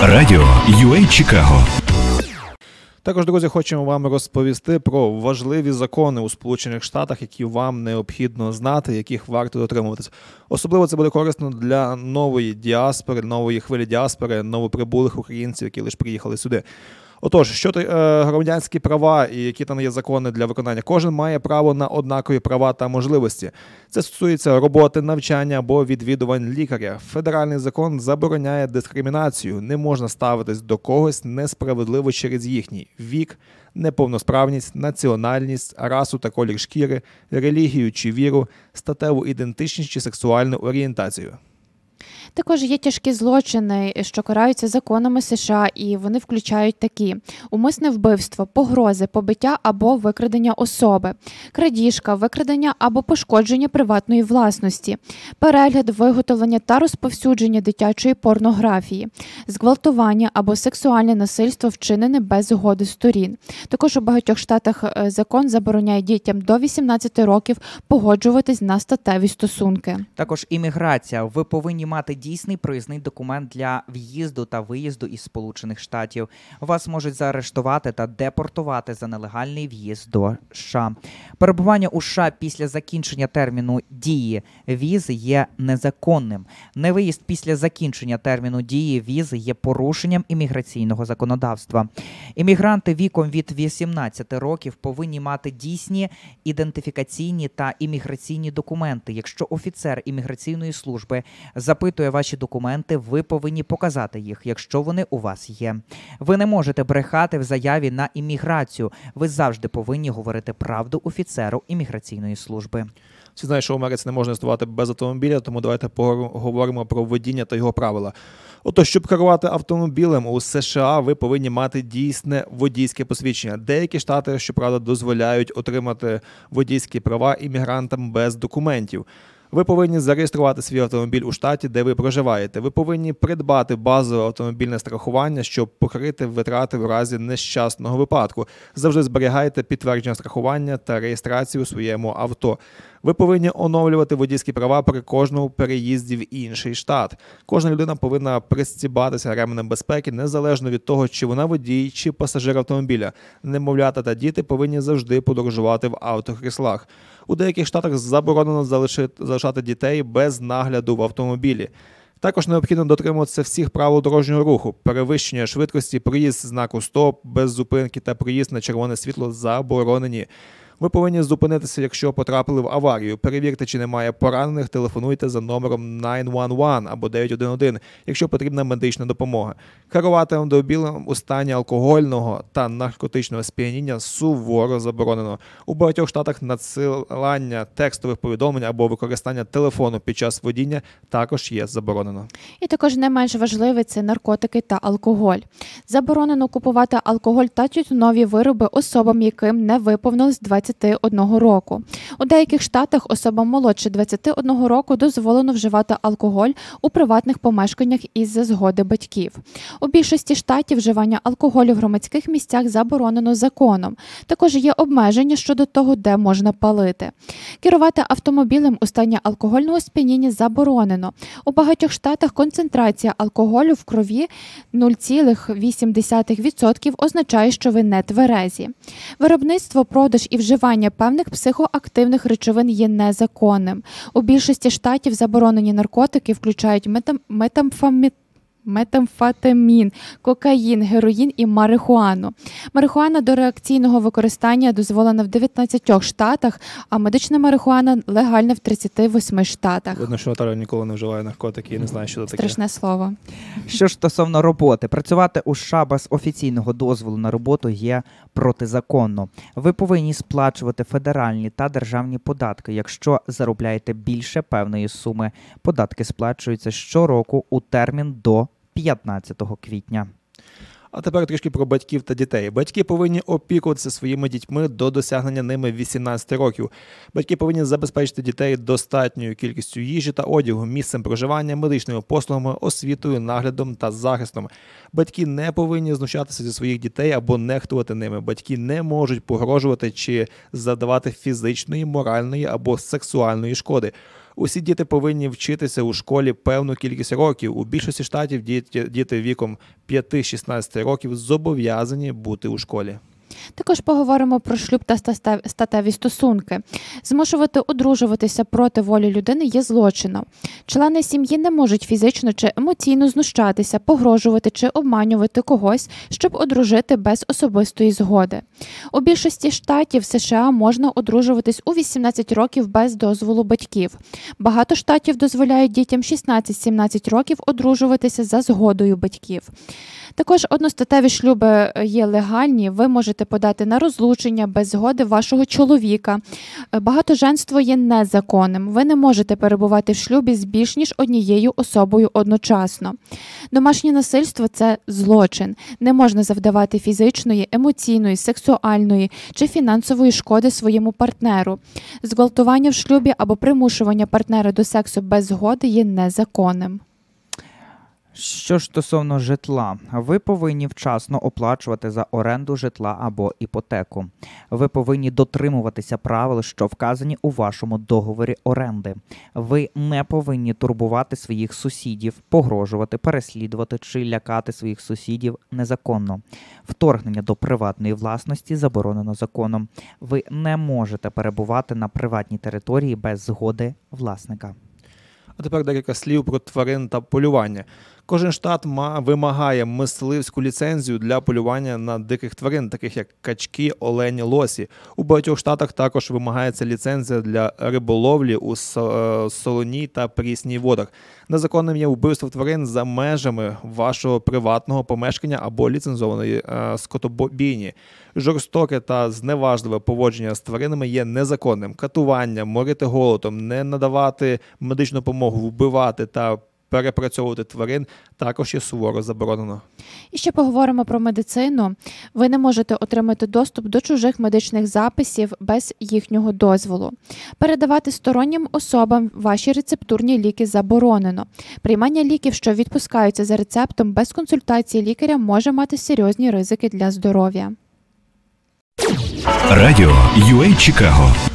Радіо UA Чикаго. Також, друзі, хочемо вам розповісти про важливі закони у Сполучених Штатах, які вам необхідно знати, яких варто дотримуватись. Особливо це буде корисно для нової діаспори, нової хвилі діаспори, новоприбулих українців, які лише приїхали сюди. Отож, що то громадянські права і які там є закони для виконання? Кожен має право на однакові права та можливості. Це стосується роботи, навчання або відвідувань лікаря. Федеральний закон забороняє дискримінацію. Не можна ставитись до когось несправедливо через їхній вік, неповносправність, національність, расу та колір шкіри, релігію чи віру, статеву ідентичність чи сексуальну орієнтацію. Також є тяжкі злочини, що караються законами США, і вони включають такі: умисне вбивство, погрози, побиття або викрадення особи, крадіжка, викрадення або пошкодження приватної власності, перегляд, виготовлення та розповсюдження дитячої порнографії, зґвалтування або сексуальне насильство, вчинене без згоди сторін. Також у багатьох штатах закон забороняє дітям до 18 років погоджуватись на статеві стосунки. Також імміграція. Ви повинні мати дійсний проїзний документ для в'їзду та виїзду із Сполучених Штатів. Вас можуть заарештувати та депортувати за нелегальний в'їзд до США. Перебування у США після закінчення терміну дії візи є незаконним. Невиїзд після закінчення терміну дії візи є порушенням імміграційного законодавства. Іммігранти віком від 18 років повинні мати дійсні ідентифікаційні та імміграційні документи. Якщо офіцер імміграційної служби запитує ваші документи, ви повинні показати їх, якщо вони у вас є. Ви не можете брехати в заяві на імміграцію. Ви завжди повинні говорити правду офіцеру імміграційної служби. Всі знають, що в Америці не можна існувати без автомобіля, тому давайте поговоримо про водіння та його правила. Отож, щоб керувати автомобілем у США, ви повинні мати дійсне водійське посвідчення. Деякі штати, щоправда, дозволяють отримати водійські права іммігрантам без документів. Ви повинні зареєструвати свій автомобіль у штаті, де ви проживаєте. Ви повинні придбати базове автомобільне страхування, щоб покрити витрати в разі нещасного випадку. Завжди зберігайте підтвердження страхування та реєстрацію у своєму авто. Ви повинні оновлювати водійські права при кожному переїзді в інший штат. Кожна людина повинна пристібатися ременем безпеки, незалежно від того, чи вона водій, чи пасажир автомобіля. Немовлята та діти повинні завжди подорожувати в автокріслах. У деяких штатах заборонено залишати дітей без нагляду в автомобілі. Також необхідно дотримуватися всіх правил дорожнього руху. Перевищення швидкості, проїзд знаку «Стоп», без зупинки та проїзд на червоне світло заборонені. Ви повинні зупинитися, якщо потрапили в аварію. Перевірте, чи немає поранених, телефонуйте за номером 911 або 911, якщо потрібна медична допомога. Керувати автомобілем у стані алкогольного та наркотичного сп'яніння суворо заборонено. У багатьох штатах надсилання текстових повідомлень або використання телефону під час водіння також є заборонено. І також не менш важливе – це наркотики та алкоголь. Заборонено купувати алкоголь та тютюнові вироби особам, яким не виповнилось 21 року. У деяких штатах особам молодше 21 року дозволено вживати алкоголь у приватних помешканнях із-за згоди батьків. У більшості штатів вживання алкоголю в громадських місцях заборонено законом. Також є обмеження щодо того, де можна палити. Керувати автомобілем у стані алкогольного сп'яніння заборонено. У багатьох штатах концентрація алкоголю в крові 0,8% означає, що ви не тверезі. Виробництво, продаж і вживання певних психоактивних речовин є незаконним. У більшості штатів заборонені наркотики включають метамфетамін, кокаїн, героїн і марихуану. Марихуана до рекреаційного використання дозволена в 19 штатах, а медична марихуана легальна в 38 штатах. Видно, що Наталя ніколи не вживає наркотики і не знає, що це таке. Страшне слово. Що ж стосовно роботи, працювати у США без офіційного дозволу на роботу є протизаконно. Ви повинні сплачувати федеральні та державні податки, якщо заробляєте більше певної суми. Податки сплачуються щороку у термін до 15 квітня. А тепер трішки про батьків та дітей. Батьки повинні опікуватися своїми дітьми до досягнення ними 18 років. Батьки повинні забезпечити дітей достатньою кількістю їжі та одягу, місцем проживання, медичними послугами, освітою, наглядом та захистом. Батьки не повинні знущатися зі своїх дітей або нехтувати ними. Батьки не можуть погрожувати чи завдавати фізичної, моральної або сексуальної шкоди. Усі діти повинні вчитися у школі певну кількість років. У більшості штатів діти віком 5-16 років зобов'язані бути у школі. Також поговоримо про шлюб та статеві стосунки. Змушувати одружуватися проти волі людини є злочином. Члени сім'ї не можуть фізично чи емоційно знущатися, погрожувати чи обманювати когось, щоб одружити без особистої згоди. У більшості штатів США можна одружуватись у 18 років без дозволу батьків. Багато штатів дозволяють дітям 16-17 років одружуватися за згодою батьків. Також одностатеві шлюби є легальні, ви можете подати на розлучення без згоди вашого чоловіка. Багатоженство є незаконним, ви не можете перебувати в шлюбі з більш ніж однією особою одночасно. Домашнє насильство – це злочин. Не можна завдавати фізичної, емоційної, сексуальної чи фінансової шкоди своєму партнеру. Зґвалтування в шлюбі або примушування партнера до сексу без згоди є незаконним. Що ж стосовно житла, ви повинні вчасно оплачувати за оренду житла або іпотеку. Ви повинні дотримуватися правил, що вказані у вашому договорі оренди. Ви не повинні турбувати своїх сусідів, погрожувати, переслідувати чи лякати своїх сусідів незаконно. Вторгнення до приватної власності заборонено законом. Ви не можете перебувати на приватній території без згоди власника. А тепер декілька слів про тварин та полювання. Кожен штат вимагає мисливську ліцензію для полювання на диких тварин, таких як качки, олені, лосі. У багатьох штатах також вимагається ліцензія для риболовлі у солоній та прісній водах. Незаконним є вбивство тварин за межами вашого приватного помешкання або ліцензованої скотобійні. Жорстоке та зневажливе поводження з тваринами є незаконним. Катування, морити голодом, не надавати медичну допомогу, вбивати та перепрацьовувати тварин також є суворо заборонено. І ще поговоримо про медицину. Ви не можете отримати доступ до чужих медичних записів без їхнього дозволу. Передавати стороннім особам ваші рецептурні ліки заборонено. Приймання ліків, що відпускаються за рецептом без консультації лікаря, може мати серйозні ризики для здоров'я. Радіо UA Чикаго.